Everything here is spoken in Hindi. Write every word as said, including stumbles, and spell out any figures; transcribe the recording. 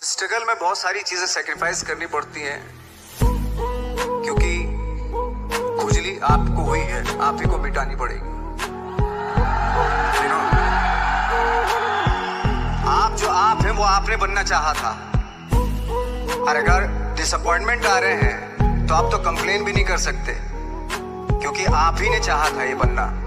स्ट्रगल में बहुत सारी चीजें सेक्रीफाइस करनी पड़ती हैं, क्योंकि खुजली आपको हुई है, आप ही को मिटानी पड़ेगी। you know? आप जो आप हैं वो आपने बनना चाहा था, और अगर डिसअपॉइंटमेंट आ रहे हैं तो आप तो कंप्लेन भी नहीं कर सकते, क्योंकि आप ही ने चाहा था ये बनना।